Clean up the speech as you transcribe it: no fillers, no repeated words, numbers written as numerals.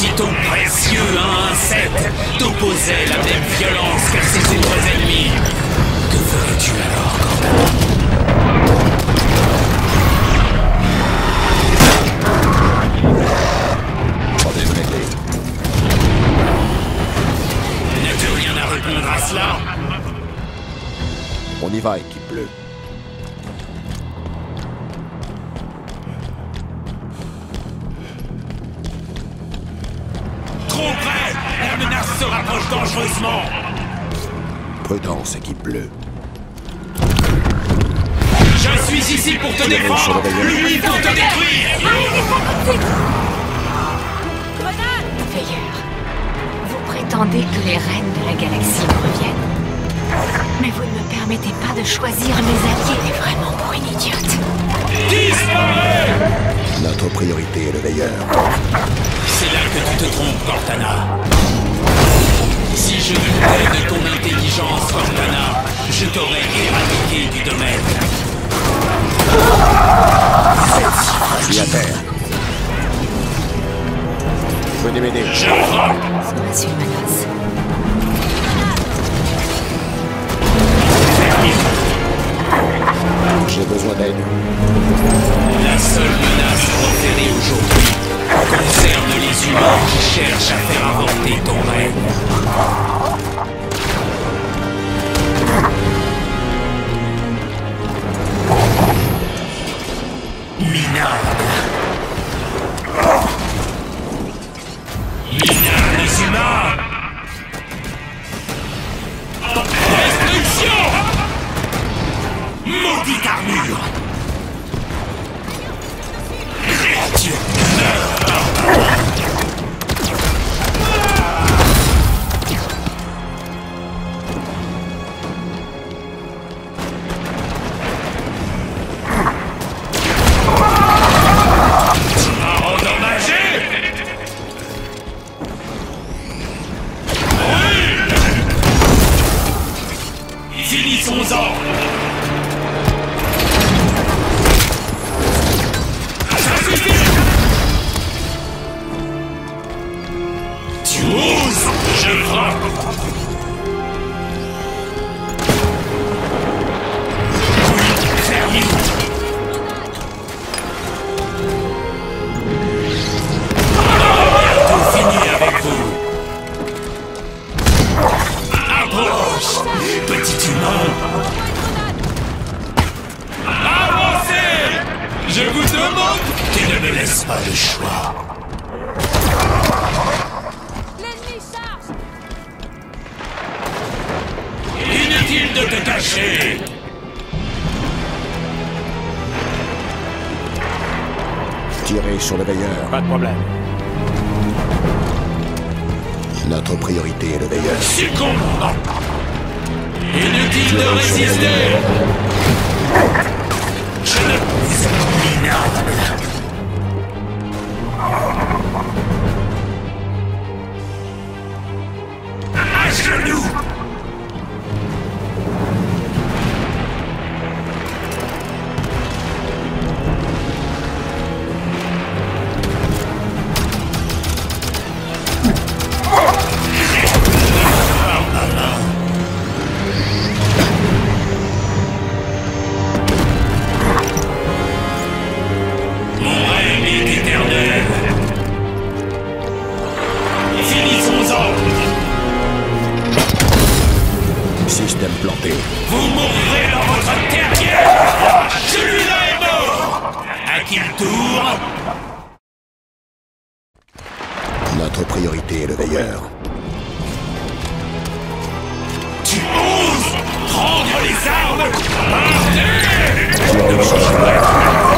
Si ton précieux 1-7 t'opposait la même violence qu'à ses autres ennemis, que ferais-tu alors, Cortana? Problème réglé. N'as-tu rien à répondre à cela? On y va, équipe bleue. Trop près! La menace se rapproche dangereusement! Prudence, équipe bleue. Je suis ici pour te défendre, lui pour te détruire! Veilleur, vous prétendez que les reines de la galaxie me reviennent. Mais vous ne me permettez pas de choisir mes alliés, et vraiment pour une idiote. Disparais! Notre priorité est le veilleur. C'est là que tu te trompes, Cortana. Si je doutais de ton intelligence, Cortana, je t'aurais éradiqué du domaine. Je suis à terre. Venez m'aider. Je frappe! Serait-ce une menace? J'ai besoin d'aide. La seule menace proférée aujourd'hui concerne les humains qui cherchent à faire avorter ton règne. Minable. Minables humains! Destruction! Maudite armure! Créature! Tu m'as endommagé! Oui! Finissons-en! Tu oses, je frappe. Fermez. Bientôt fini avec vous. Approche, petit humain. Avancez. Je vous demande. Tu ne me laisses pas le choix. Inutile de te cacher! Tirez sur le veilleur. Pas de problème. Notre priorité est le veilleur. Succombe! Inutile de résister! Je ne... Minable! À genoux! Système planté. Vous mourrez dans votre terrier! Celui-là est mort! À qui le tour? Notre priorité est le veilleur. Tu oses prendre les armes? Partez!